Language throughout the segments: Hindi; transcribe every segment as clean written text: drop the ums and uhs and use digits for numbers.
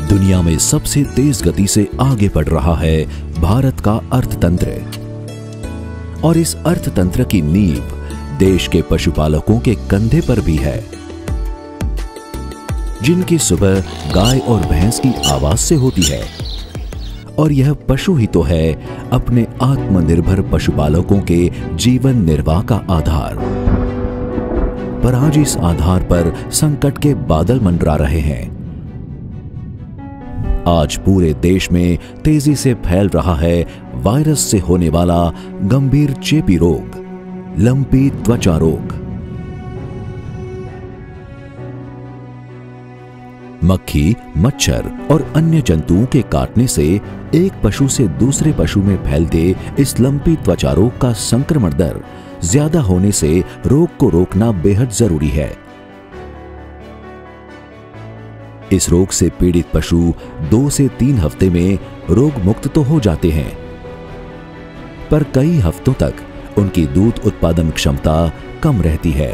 दुनिया में सबसे तेज गति से आगे बढ़ रहा है भारत का अर्थतंत्र, और इस अर्थतंत्र की नींव देश के पशुपालकों के कंधे पर भी है, जिनकी सुबह गाय और भैंस की आवाज से होती है। और यह पशु ही तो है अपने आत्मनिर्भर पशुपालकों के जीवन निर्वाह का आधार। पर आज इस आधार पर संकट के बादल मंडरा रहे हैं। आज पूरे देश में तेजी से फैल रहा है वायरस से होने वाला गंभीर चेपी रोग, लंपी त्वचा रोग। मक्खी, मच्छर और अन्य जंतुओं के काटने से एक पशु से दूसरे पशु में फैलते इस लंपी त्वचा रोग का संक्रमण दर ज्यादा होने से रोग को रोकना बेहद जरूरी है। इस रोग से पीड़ित पशु 2 से 3 हफ्ते में रोग मुक्त तो हो जाते हैं, पर कई हफ्तों तक उनकी दूध उत्पादन क्षमता कम रहती है।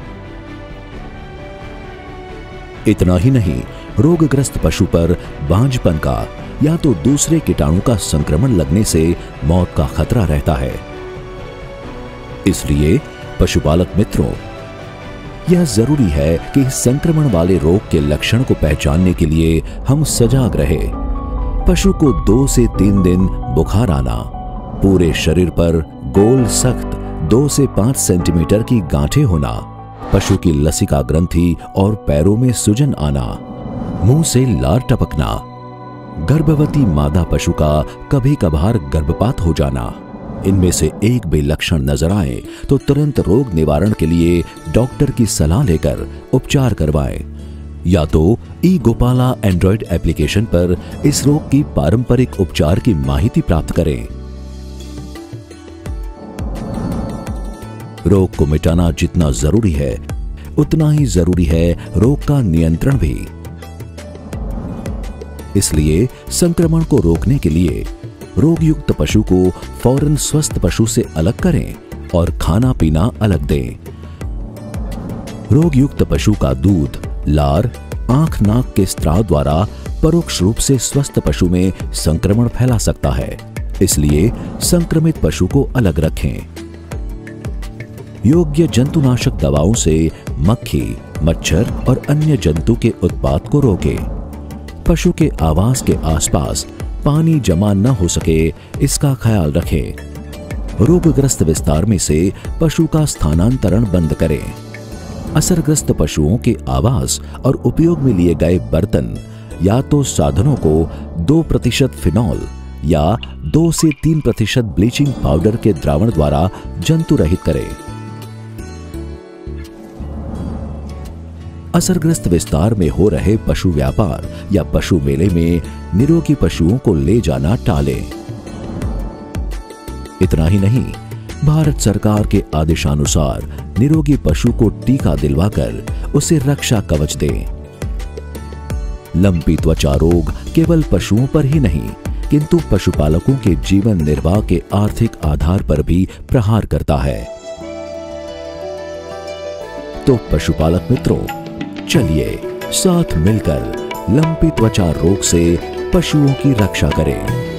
इतना ही नहीं, रोगग्रस्त पशु पर बांझपन का या तो दूसरे कीटाणु का संक्रमण लगने से मौत का खतरा रहता है। इसलिए पशुपालक मित्रों, यह जरूरी है कि संक्रमण वाले रोग के लक्षण को पहचानने के लिए हम सजाग रहे। पशु को 2 से 3 दिन बुखार आना, पूरे शरीर पर गोल सख्त 2 से 5 सेंटीमीटर की गांठें होना, पशु की लसिका ग्रंथि और पैरों में सूजन आना, मुंह से लार टपकना, गर्भवती मादा पशु का कभी कभार गर्भपात हो जाना, इनमें से एक भी लक्षण नजर आए तो तुरंत रोग निवारण के लिए डॉक्टर की सलाह लेकर उपचार करवाएं, या तो ई गोपाला एंड्रॉइड एप्लीकेशन पर इस रोग की पारंपरिक उपचार की माहिती प्राप्त करें। रोग को मिटाना जितना जरूरी है, उतना ही जरूरी है रोग का नियंत्रण भी। इसलिए संक्रमण को रोकने के लिए रोगयुक्त पशु को फौरन स्वस्थ पशु से अलग करें और खाना पीना अलग दें। रोगयुक्त पशु का दूध, लार, आंख नाक के स्त्राव द्वारा परोक्ष रूप से स्वस्थ पशु में संक्रमण फैला सकता है। इसलिए संक्रमित पशु को अलग रखें। योग्य जंतुनाशक दवाओं से मक्खी, मच्छर और अन्य जंतु के उत्पात को रोकें। पशु के आवास के आसपास पानी जमा न हो सके, इसका ख्याल रखें। रोगग्रस्त विस्तार में से पशु का स्थानांतरण बंद करें। असरग्रस्त पशुओं के आवास और उपयोग में लिए गए बर्तन या तो साधनों को 2% फिनॉल या 2 से 3% ब्लीचिंग पाउडर के द्रावण द्वारा जंतु रहित करें। असरग्रस्त विस्तार में हो रहे पशु व्यापार या पशु मेले में निरोगी पशुओं को ले जाना टालें। इतना ही नहीं, भारत सरकार के आदेशानुसार निरोगी पशु को टीका दिलवाकर उसे रक्षा कवच दें। लंपी त्वचा रोग केवल पशुओं पर ही नहीं, किंतु पशुपालकों के जीवन निर्वाह के आर्थिक आधार पर भी प्रहार करता है। तो पशुपालक मित्रों, चलिए साथ मिलकर लंपी त्वचा रोग से पशुओं की रक्षा करें।